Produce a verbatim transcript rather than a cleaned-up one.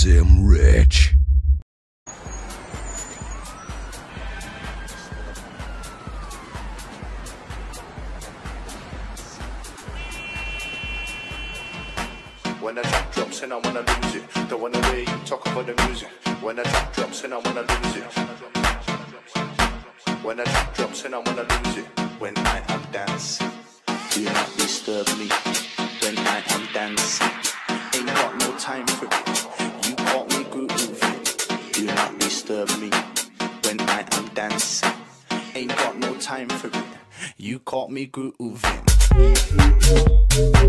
cause I'm rich. When the track drops in, I wanna lose it. Don't wanna hear you talk about the music. When the track drops in, I wanna lose it. When the track drops in, I wanna lose it. When I am dancing, do not disturb me. When I am dancing, ain't got no time for it. You caught me grooving. Do not disturb me. When I am dancing, ain't got no time for it. You caught me grooving.